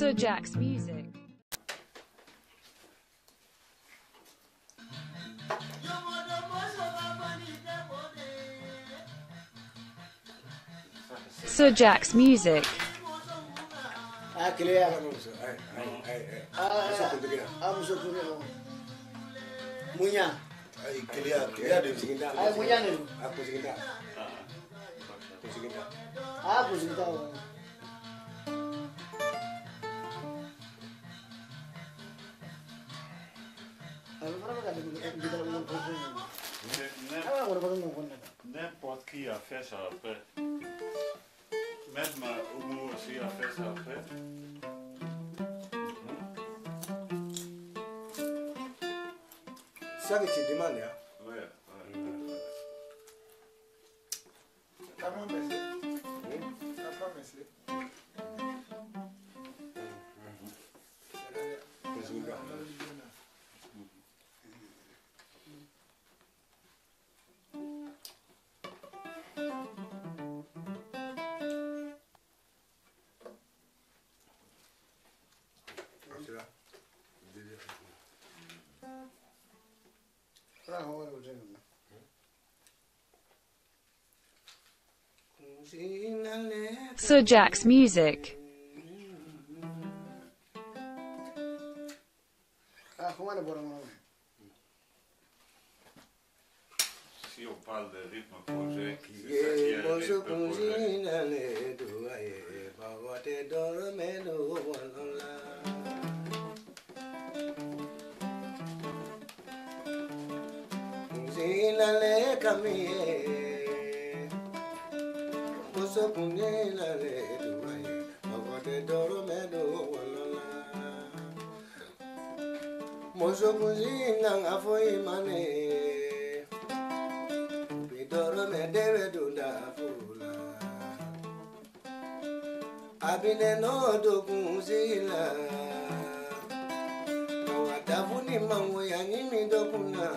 Sir Jack's music. Sir Jack's music. N'importe qui a fait ça après. Même Oumou aussi a fait ça après. Ça que tu demandes, hein? Ouais. Sir Jack's music. Si on parle de rythme projet, c'est ça qui est le rythme projet. Abine no do kunzila Kawadavuni mangu ya nimi do kuna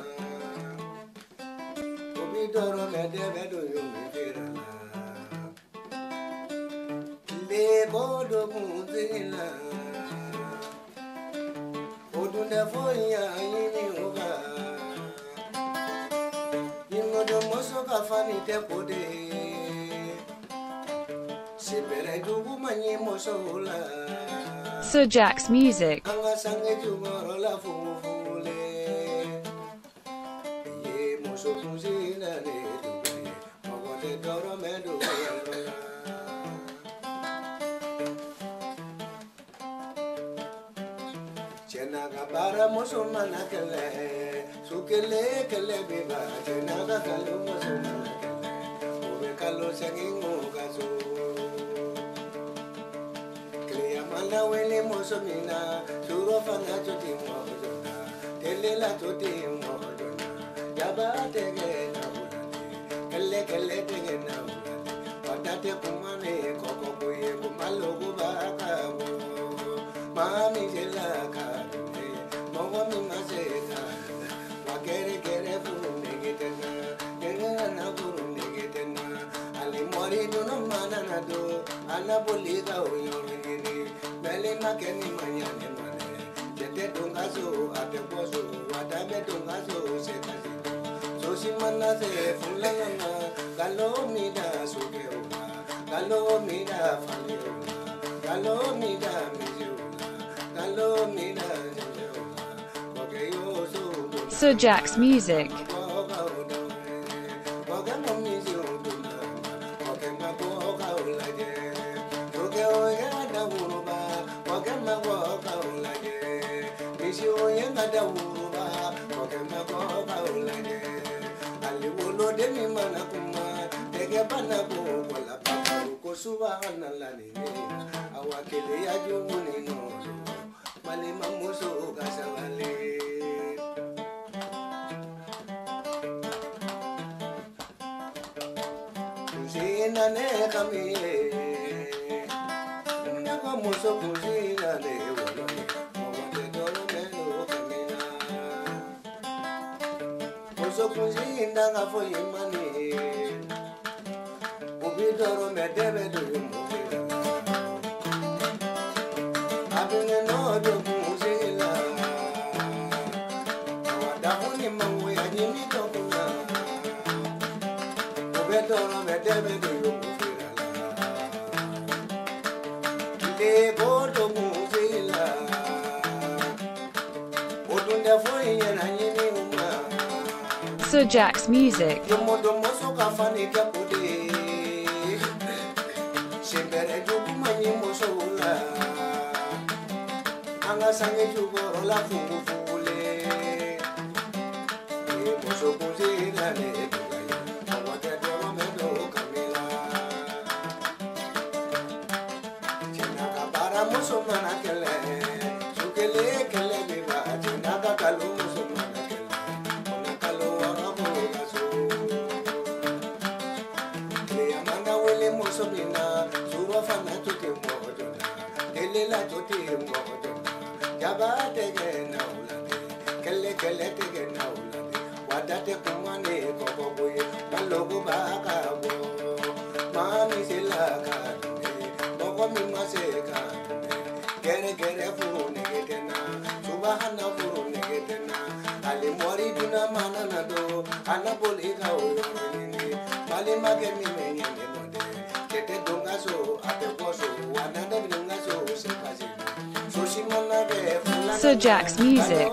Obidoro me debe do yumifirana Lego do kunzila Odune foya yini uga Yingo do moso kafani te pode Sir Jack's music. Wele mosomina, suro fanga choti modona, telela choti modona, yaba tege na bulate, kelle tege na bulate, patate kumane koko kuye kumalo kubaka wo, mami jela kadune, mogo mi maseka, wakere furu negitena, kenge na furu negitena, ali mori duno manana do, anabolika uyorigini. Melima keni manyane mane, jete dongazo ate bozo, wadame dongazo se kasito. Sosi mana se fulana, galo mida sukeuna, galo mida faliuna, galo mida miziuna, galo mida jeuna. Kokeyo so. Sir Jack's music. Adune no do musela. Wadafuni mangu ya nyimi tokuna. Ubedoro medebe do yukufira. Ile bodo musela. Odunde fui yana nyimi uma. Sir Jack's Music. Yomodo moso kafani kapode. Simbere jubu manyi moso la. Anga sange jugo la fungu fule. Moso kuzi la le tukai. Awate doro mendo kamila. Chinaka para moso mana kele. Sukele kele biba. Chinaka kalu moso mana kele. Ona kalu waramu kaso. Kaya manda wele moso bina. Suwa fana tuke mojona. Kele la tuke mojona. Jaba tege na ulade, kele tege na ulade. Wadate kumane koko boye, malogo baka bo. Mami se la kadune, mogo mi mase kadune. Gere furu negetena, subahana furu negetena. Ali mori duna mana nado, anaboli ka oyorine. Mali mage mi menyane mode, kete donga so ate koso, wadande binunga so sepasi. Sir Jack's Music.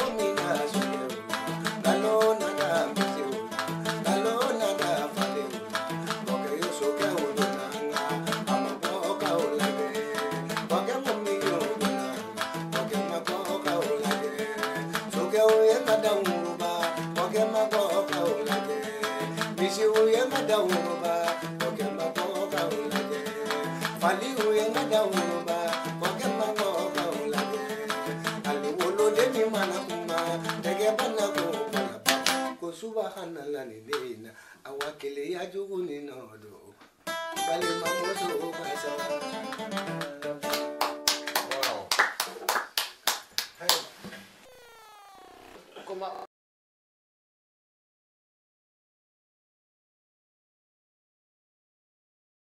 Subhanallah ni dena awakile ya jugu ni nodo bali mamoso basa. Wow. Hey. Como